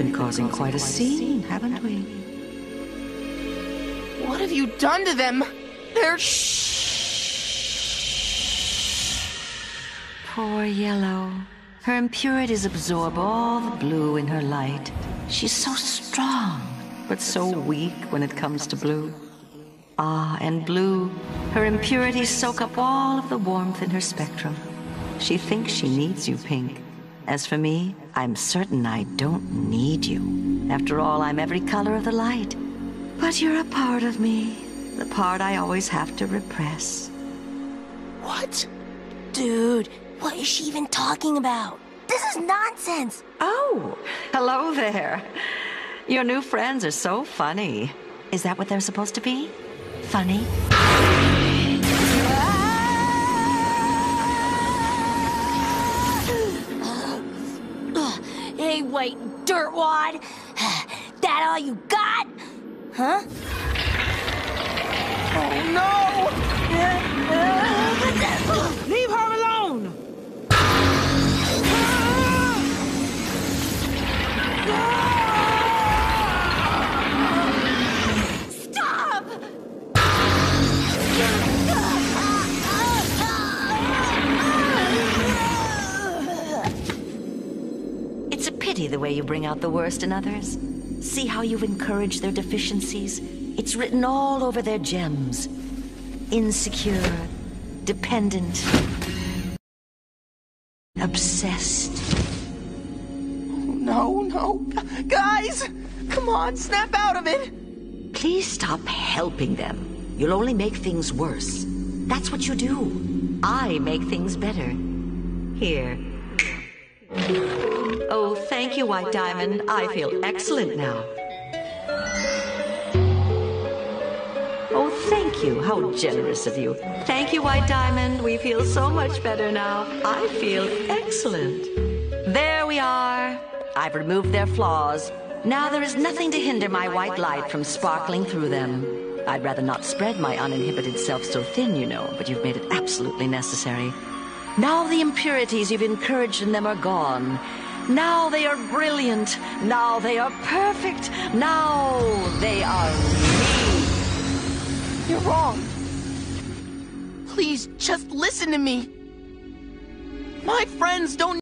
been causing quite a scene, haven't we? What have you done to them? They're... Poor Yellow. Her impurities absorb all the blue in her light. She's so strong, but so weak when it comes to blue. Ah, and blue, her impurities soak up all of the warmth in her spectrum. She thinks she needs you, Pink. As for me, I'm certain I don't need you. After all, I'm every color of the light. But you're a part of me, the part I always have to repress. What? Dude, what is she even talking about? This is nonsense! Oh, hello there. Your new friends are so funny. Is that what they're supposed to be? Funny? Hey, wait, dirtwad! That all you got? Huh? Oh, no! Leave her alone! Stop! It's a pity the way you bring out the worst in others. See how you've encouraged their deficiencies? It's written all over their gems. Insecure, dependent, obsessed. No, no. Guys! Come on, snap out of it! Please stop helping them. You'll only make things worse. That's what you do. I make things better. Here. Oh, thank you, White Diamond. I feel excellent now. Oh, thank you. How generous of you. Thank you, White Diamond. We feel so much better now. I feel excellent. There we are. I've removed their flaws. Now there is nothing to hinder my white light from sparkling through them. I'd rather not spread my uninhibited self so thin, you know, but you've made it absolutely necessary. Now the impurities you've encouraged in them are gone. Now they are brilliant. Now they are perfect. Now they are me. You're wrong. Please, just listen to me. My friends don't